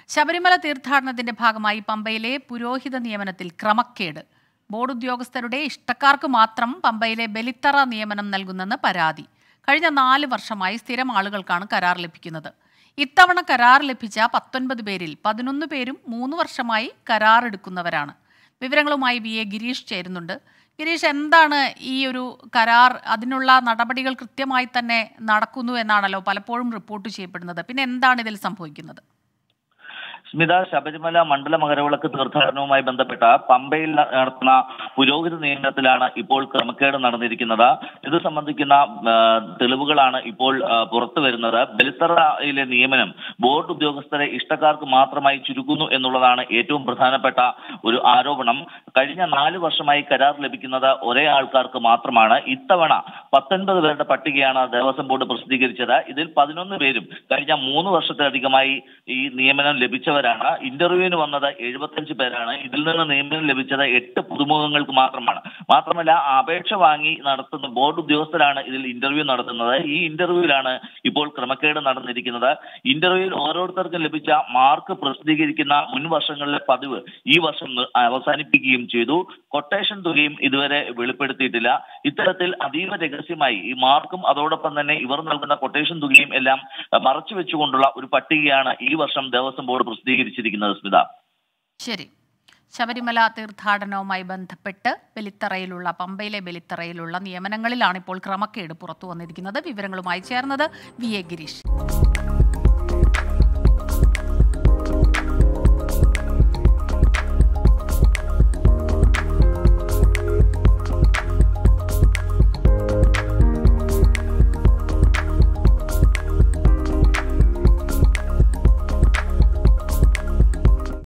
ശബരിമല തീർത്ഥാടനത്തിന്റെ ഭാഗമായി പമ്പയിലെ പുരോഹിത നിയമനത്തിൽ ക്രമക്കേട്. ബോർഡ് ഉദ്യോഗസ്ഥരുടെ ഇഷ്ടക്കാർക്ക് മാത്രം പമ്പയിലെ ബലിത്തറ നിയമനം നൽകുന്നെന്ന് പരാതി. കഴിഞ്ഞ 4 വർഷമായി സ്ഥിരം ആളുകൾക്കാണ് കരാർ ലഭിക്കുന്നത്. ഇത്തവണ കരാർ ലഭിച്ച 19 പേരിൽ 11 പേരും 3 വർഷമായി കരാർ എടുക്കുന്നവരാണ്. വിവരങ്ങളുമായി വി എ ഗിരീഷ് ചേരുന്നുണ്ട്. ഗിരീഷ്, എന്താണ് ഈ ഒരു കരാർ? അതിനുള്ള നടപടികൾ കൃത്യമായി തന്നെ നടക്കുന്നു എന്നാണല്ലോ പലപ്പോഴും റിപ്പോർട്ട് ചെയ്യപ്പെടുന്നത്. പിന്നെ എന്താണ് ഇതിൽ സംഭവിക്കുന്നത്? സ്മിത, ശബരിമല മണ്ഡല മകരവിളക്ക് തീർത്ഥാടനവുമായി ബന്ധപ്പെട്ട പമ്പയിൽ നടത്തുന്ന പുരോഹിത നിയമനത്തിലാണ് ഇപ്പോൾ ക്രമക്കേട് നടന്നിരിക്കുന്നത്. ഇത് സംബന്ധിക്കുന്ന തെളിവുകളാണ് ഇപ്പോൾ പുറത്തു വരുന്നത്. ബലിത്തറയിലെ നിയമനം ബോർഡ് ഉദ്യോഗസ്ഥരെ ഇഷ്ടക്കാർക്ക് മാത്രമായി ചുരുക്കുന്നു എന്നുള്ളതാണ് ഏറ്റവും പ്രധാനപ്പെട്ട ഒരു ആരോപണം. കഴിഞ്ഞ 4 വർഷമായി കരാർ ലഭിക്കുന്നത് ഒരേ ആൾക്കാർക്ക് മാത്രമാണ്. ഇത്തവണ 19 പേരുടെ പട്ടികയാണ് ദേവസ്വം ബോർഡ് പ്രസിദ്ധീകരിച്ചത്. ഇതിൽ 11 പേരും കഴിഞ്ഞ 3 വർഷത്തിലധികമായി ഈ നിയമനം ലഭിച്ചവരാണ്. ഇന്റർവ്യൂവിന് വന്നത് 75 പേരാണ്. ഇതിൽ നിന്ന് നിയമനം ലഭിച്ചത് 8 പുതുമുഖങ്ങൾക്ക് മാത്രമല്ല അപേക്ഷ വാങ്ങി നടത്തുന്ന ബോർഡ് ഉദ്യോഗസ്ഥരാണ് ഇതിൽ ഇന്റർവ്യൂ നടത്തുന്നത്. ഈ ഇന്റർവ്യൂവിലാണ് ഇപ്പോൾ ക്രമക്കേട് നടന്നിരിക്കുന്നത്. ഇന്റർവ്യൂവിൽ ഓരോരുത്തർക്കും ലഭിച്ച മാർക്ക് പ്രസിദ്ധീകരിക്കുന്ന മുൻ വർഷങ്ങളിലെ പതിവ് ഈ വർഷം അവസാനിപ്പിക്കുകയും ചെയ്തു. കൊട്ടേഷൻ തുകയും ഇതുവരെ വെളിപ്പെടുത്തിയിട്ടില്ല. ഇത്തരത്തിൽ അതീവ രഹസ്യമായി ഈ മാർക്കും അതോടൊപ്പം തന്നെ ഇവർ നൽകുന്ന കൊട്ടേഷൻ തുകയും എല്ലാം മറച്ചു വെച്ചുകൊണ്ടുള്ള ഒരു പട്ടികയാണ് ഈ വർഷം ദേവസ്വം ബോർഡ് പ്രസിദ്ധീകരിച്ചിരിക്കുന്നത്. സ്മിത, ശരി. ശബരിമല തീർത്ഥാടനവുമായി ബന്ധപ്പെട്ട് പമ്പയിലെ ബലിത്തറയിലുള്ള നിയമനങ്ങളിലാണ് ഇപ്പോൾ ക്രമക്കേട് പുറത്തു വന്നിരിക്കുന്നത്. വിവരങ്ങളുമായി ചേർന്നത് വി എ ഗിരീഷ്.